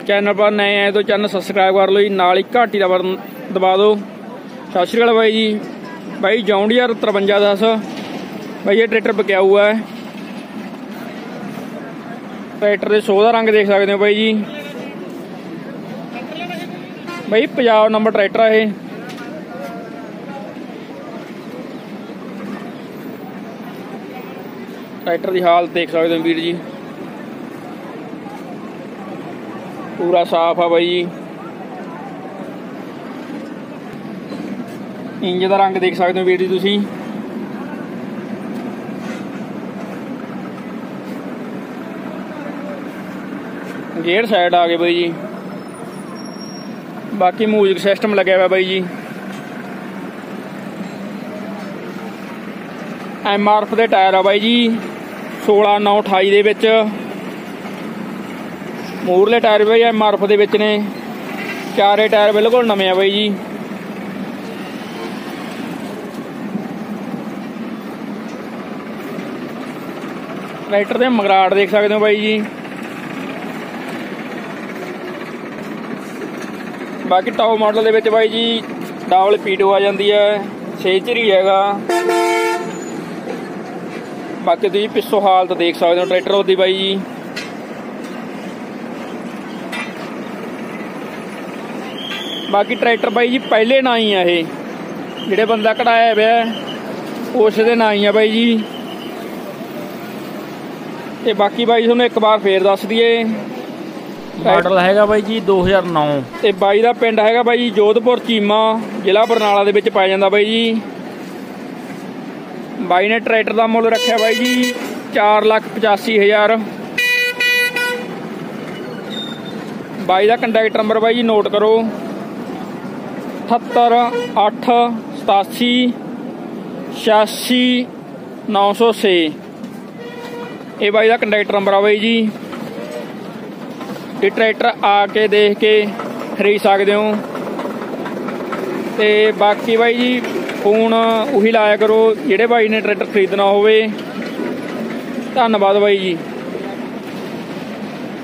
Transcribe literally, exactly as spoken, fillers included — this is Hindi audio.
चैनल पर नए आए तो चैनल सबसक्राइब कर लो जी, नाल ही घंटी का बटन दबा दो। सत श्री अकाल बाई जी। बाई जॉन्डियर तरवंजा दस बाई ये ट्रैक्टर बिकाया हुआ है। ट्रैक्टर के सौ का रंग देख सकते हो बाई जी। बाई पंजाब नंबर ट्रैक्टर है। ट्रैक्टर की हालत देख सकते हो वीर जी, पूरा साफ है बाई जी। इंजन का रंग देख सकते हो वीर जी तुसी। गेयर साइड आ गए बाई जी। बाकी म्यूजिक सिस्टम लगे हुआ बाई जी। एम आर एफ के टायर आ बाई जी सोलह नौ अठाई दे विच। मूरले टायर भी एम आर एफ दे विच ने। चारे टायर बिल्कुल नवे आ बाई जी। ट्रैक्टर के मगराट देख सकते हो बाई जी। बाकी टॉप मॉडल के बाई जी डबल पीटो आ जाती है, छेचरी हैगा। बाकी तुम पिछों हालत देख सकते हो ट्रैक्टर की बाई जी। बाकी ट्रैक्टर बाई जी पहले ना ही है, ये जिहड़े बंदा कढ़ाया हुआ उस दे ना ही है बाई जी। ते बाकी बाई तुहानूं एक बार फिर दस दिए मॉडल हैगा बाई जी दो हज़ार नौ। ते बाई दा पिंड हैगा बाई जी जोधपुर चीमा, जिला बरनाला दे विच पाया जांदा बाई जी। बाई ने ट्रैक्टर का मुल रखा बाई जी चार लख पचासी हज़ार। बाई का कंडैक्ट नंबर बाई जी नोट करो अठहत्तर अठ सतासी छियासी नौ सौ छे। ये बाई का कंडैक्ट नंबर आ बाई जी। ये ट्रैक्टर आके देख के खरीद सकते हो। ते बाकी बाई जी फोन उही लाया करो जिहड़े भाई ने ट्रैक्टर खरीदना होवे। धन्नवाद बाई जी।